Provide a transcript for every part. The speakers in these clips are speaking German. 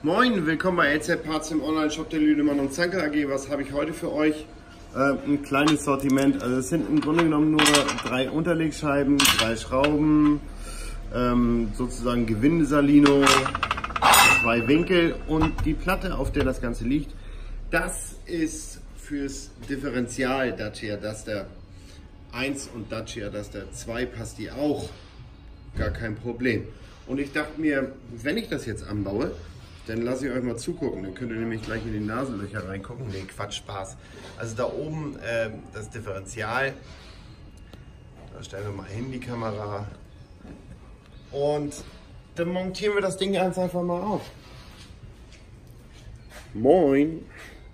Moin, willkommen bei LZ Parts im Online-Shop der Lüdemann und Zanke AG. Was habe ich heute für euch? Ein kleines Sortiment. Also es sind im Grunde genommen nur 3 Unterlegscheiben, 3 Schrauben, sozusagen Gewinde-Salino, 2 Winkel und die Platte, auf der das Ganze liegt. Das ist fürs Differential Dacia Duster 1 und Dacia Duster 2 passt die auch. Gar kein Problem. Und ich dachte mir, wenn ich das jetzt anbaue, dann lasse ich euch mal zugucken. Dann könnt ihr nämlich gleich in die Nasenlöcher reingucken. Nee, Quatsch, Spaß. Also da oben das Differential. Da stellen wir mal hin die Kamera. Und dann montieren wir das Ding ganz einfach mal auf. Moin.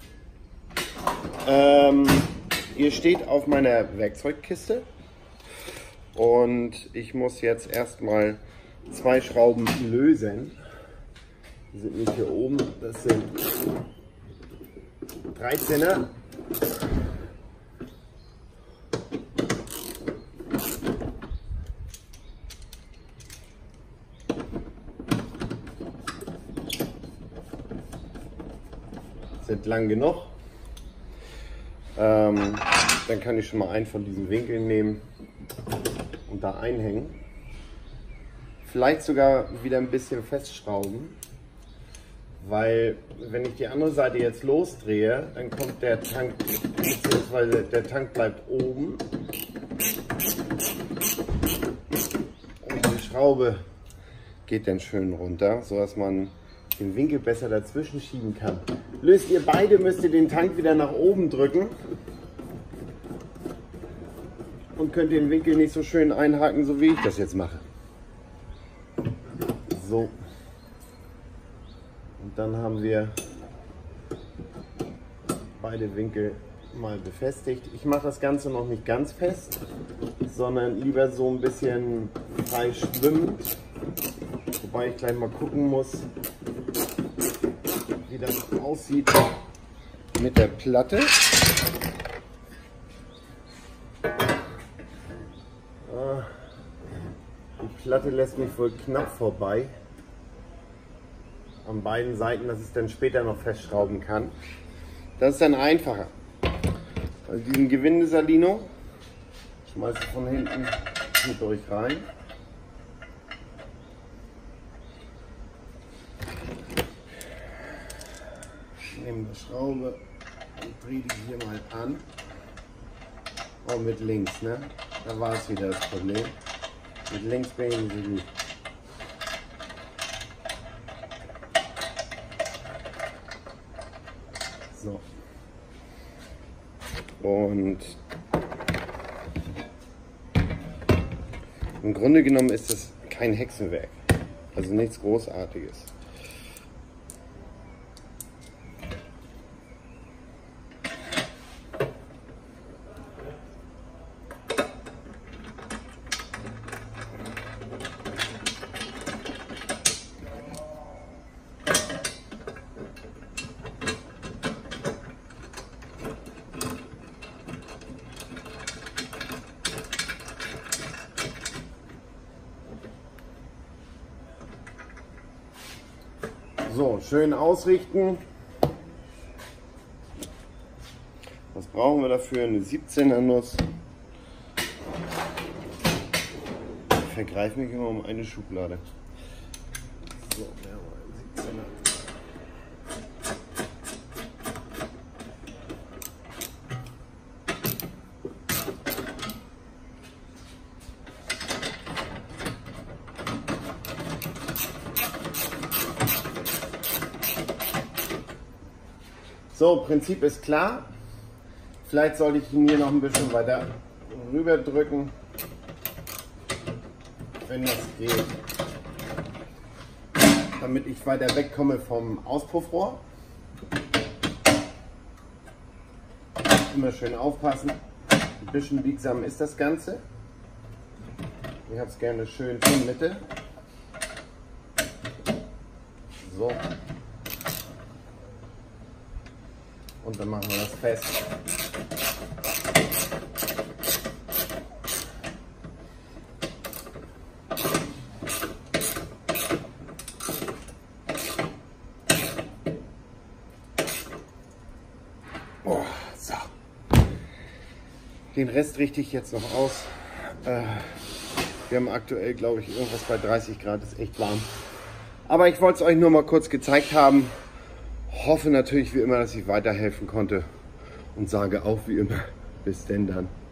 Ihr steht auf meiner Werkzeugkiste. Und ich muss jetzt erstmal 2 Schrauben lösen. Die sind nicht hier oben, das sind 13er. Sind lang genug. Dann kann ich schon mal einen von diesen Winkeln nehmen und da einhängen. Vielleicht sogar wieder ein bisschen festschrauben. Weil wenn ich die andere Seite jetzt losdrehe, dann kommt der Tank, beziehungsweise der Tank bleibt oben und die Schraube geht dann schön runter, so dass man den Winkel besser dazwischen schieben kann. Löst ihr beide, müsst ihr den Tank wieder nach oben drücken und könnt den Winkel nicht so schön einhaken, so wie ich das jetzt mache. So. Und dann haben wir beide Winkel mal befestigt. Ich mache das Ganze noch nicht ganz fest, sondern lieber so ein bisschen frei schwimmend. Wobei ich gleich mal gucken muss, wie das aussieht mit der Platte. Die Platte lässt mich wohl knapp vorbei. An beiden Seiten, dass ich es dann später noch festschrauben kann. Das ist dann einfacher. Also diesen Gewinde-Salino schmeiße ich von hinten hier durch rein. Ich nehme die Schraube und drehe die hier mal an. Oh, mit links, ne? Da war es wieder das Problem. Mit links bin ich nicht gut. So. Und im Grunde genommen ist das kein Hexenwerk, also nichts Großartiges. So, schön ausrichten. Was brauchen wir dafür? Eine 17er Nuss. Ich vergreife mich immer um eine Schublade. So, ja, 17er. So, Prinzip ist klar. Vielleicht sollte ich ihn hier noch ein bisschen weiter rüber drücken, wenn das geht, damit ich weiter wegkomme vom Auspuffrohr. Immer schön aufpassen. Ein bisschen biegsam ist das Ganze. Ich habe es gerne schön in Mitte. So. Und dann machen wir das fest. Den Rest richte ich jetzt noch aus. Wir haben aktuell, glaube ich, irgendwas bei 30 Grad, ist echt warm. Aber ich wollte es euch nur mal kurz gezeigt haben. Hoffe natürlich wie immer, dass ich weiterhelfen konnte und sage auch wie immer, bis denn dann.